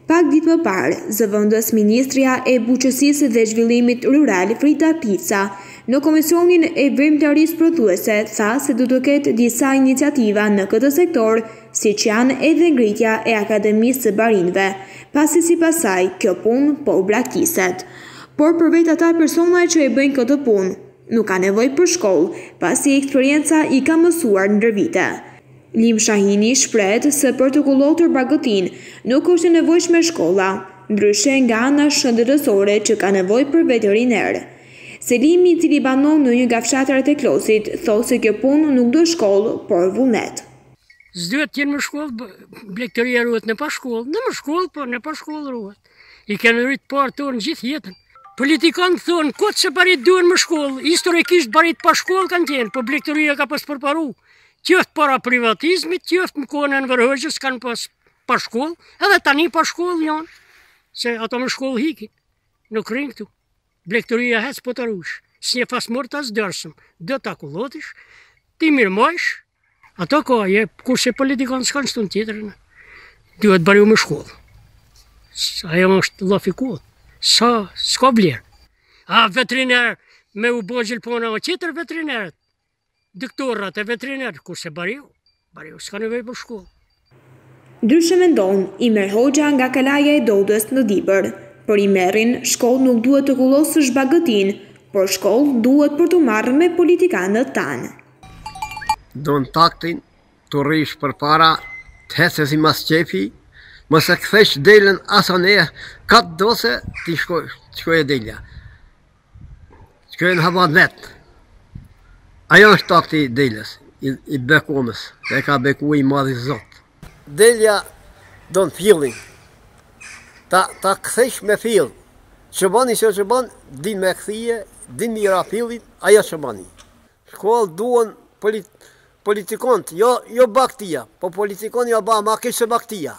Pak ditë më parë, zëvendës Ministria e Bujqësisë dhe Zhvillimit Rural Bulqiza në Komisionin e Veprimtarisë Prodhuese tha se do të ketë disa iniciativa në këtë sektor, siç janë edhe ngritja e Akademisë së Barinjve, pasi sipas saj kjo punë po u braktiset. Por për vetë ata persona që e bëjnë këtë punë, nuk ka nevojë për shkollë, pasi eksperienca i ka mësuar ndër vite. Lim Shahini shprehet se për të kullotur bagëtin nuk është e nevojshme shkolla, ndryshe nga ana shëndetësore që ka nevojë për veteriner. Selimi, i cili banon në një nga fshatrat e Klosit, thosë se kjo punë nuk do shkollë, por vullnet. S'duhet të jenë në shkollë, blegtëria ruhet në pa shkollë, në më shkollë, por në pa shkollë ruhet. I kanë rritë parë tonë gjithë jetën. Politikanë thonë, kotë se barit duhen më shkollë, historikisht barit pa shkollë kanë qenë, por blegtëria ka pas përparu. Qëftë para privatizmit, qëftë më kohën e Enverhoxhës kanë pas pa shkollë, edhe tani pa shkollë janë, se ato më shkollë hikin, nuk rinë këtu. Blegtëria hecë po të rush, si një fasmur të asdërsëm, do të akullotish, ti mirëmojsh, ato ka je, kurse politikanë s'kanë shtun tjetërën, duhet bariu më shkollë. Ajo është lafikuat, s'ka vlerë. A veteriner me u bo gjilpona o qitër veterinerët, doktorat e veterinerët, kurse bariu s'ka nevojë për shkollë. Ndryshe mendon Enverhoxha nga kalaja e Dodës në Diber. Për Imerin, shkollë nuk duhet të kullosësh bagëtin, por shkollë duhet për të marrë me politikanët tanë. Do në taktin të rrish për para, të hese si mas qefi, mëse këthesh delën asane, katë dose ti shkoj e delja. Shkoj në habat vetë. Ajo është takti i delës, i bekonës, dhe ka beku i madhi zotë. Delja do në fillin, ta këthesh me fill, që bani që bani, din me këthije, din mira fillin, ajo që bani. Shkollë duen politikonët, jo baktia, po politikonë jo ba ma kishë baktia.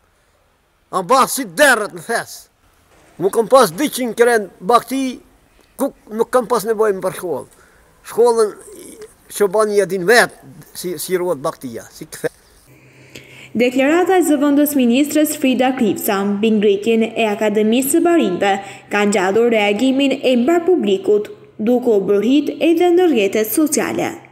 A ba si derët në fesë. Mu kam pas 200 kren bakti, nuk kam pas nevojnë për shkollë. Shkollën që bani e din vetë si ruhet baktia, si këthe. Deklarata e zëvendës ministres Frida Kripsa mbi ngritjen e Akademisë së Barinjve ka ngjallur reagimin e mbar publikut, duke u bërë hit edhe në rrjetet sociale.